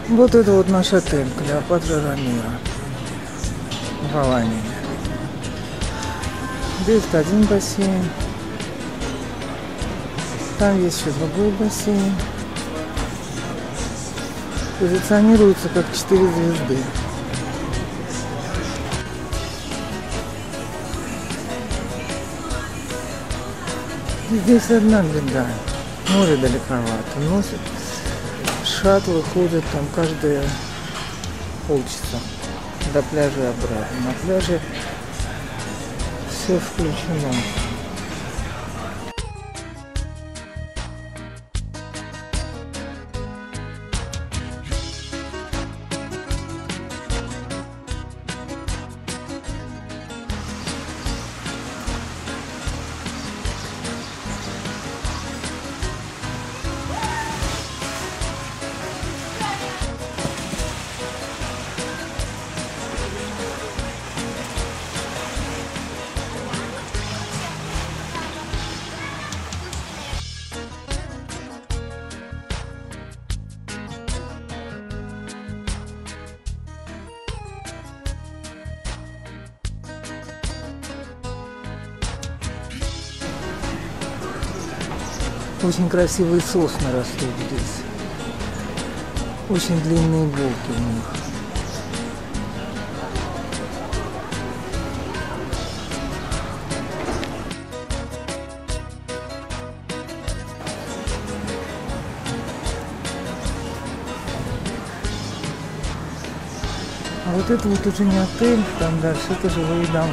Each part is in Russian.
Вот это вот наш отель Клеопатра Рамира в Алании. Здесь один бассейн. Там есть еще другой бассейн. Позиционируется как 4 звезды. Здесь одна беда. Море далековато. Носит. Шаттлы ходят там каждые полчаса до пляжа и обратно. На пляже все включено. Очень красивые сосны растут здесь. Очень длинные иголки у них. А вот это вот уже не отель, там дальше это жилые дома.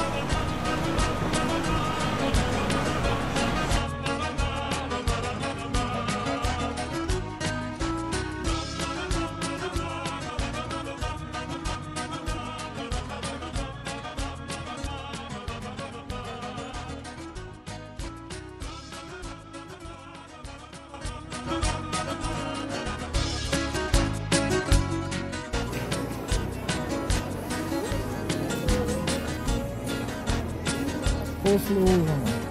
После ужина.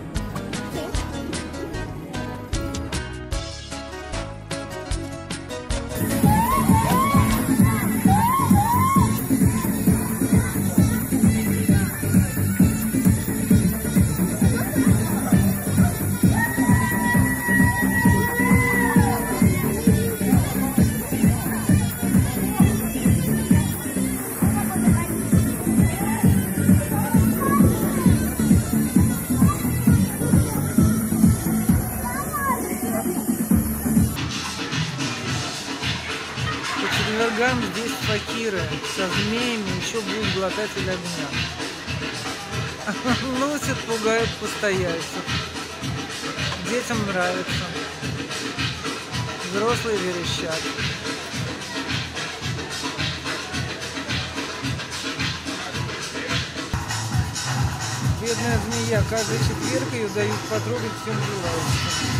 По четвергам здесь факиры со змеями еще будут глотатель огня. Носят, пугают постояльцев. Детям нравится. Взрослые верещат. Бедная змея, каждый четверг ее дают потрогать всем желающим.